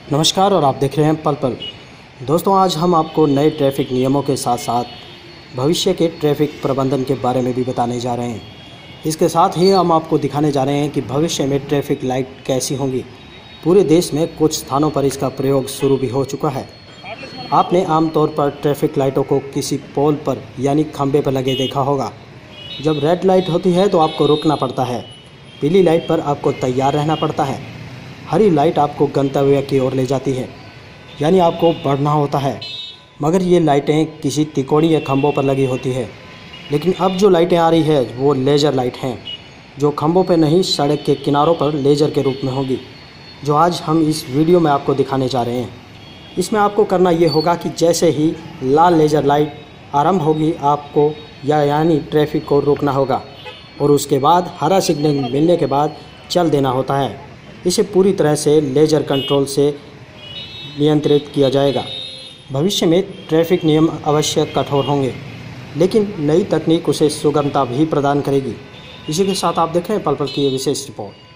नमस्कार और आप देख रहे हैं पल पल। दोस्तों, आज हम आपको नए ट्रैफिक नियमों के साथ साथ भविष्य के ट्रैफिक प्रबंधन के बारे में भी बताने जा रहे हैं। इसके साथ ही हम आपको दिखाने जा रहे हैं कि भविष्य में ट्रैफिक लाइट कैसी होंगी। पूरे देश में कुछ स्थानों पर इसका प्रयोग शुरू भी हो चुका है। आपने आमतौर पर ट्रैफिक लाइटों को किसी पोल पर यानी खंभे पर लगे देखा होगा। जब रेड लाइट होती है तो आपको रुकना पड़ता है, पीली लाइट पर आपको तैयार रहना पड़ता है, हरी लाइट आपको गंतव्य की ओर ले जाती है, यानी आपको बढ़ना होता है। मगर ये लाइटें किसी तिकोनी या खंभों पर लगी होती है। लेकिन अब जो लाइटें आ रही है वो लेज़र लाइट हैं, जो खंभों पर नहीं सड़क के किनारों पर लेज़र के रूप में होगी, जो आज हम इस वीडियो में आपको दिखाने जा रहे हैं। इसमें आपको करना ये होगा कि जैसे ही लाल लेज़र लाइट आरंभ होगी आपको यानी ट्रैफिक को रोकना होगा और उसके बाद हरा सिग्नल मिलने के बाद चल देना होता है। इसे पूरी तरह से लेज़र कंट्रोल से नियंत्रित किया जाएगा। भविष्य में ट्रैफिक नियम अवश्य कठोर होंगे, लेकिन नई तकनीक उसे सुगमता भी प्रदान करेगी। इसी के साथ आप देखें पल पल की ये विशेष रिपोर्ट।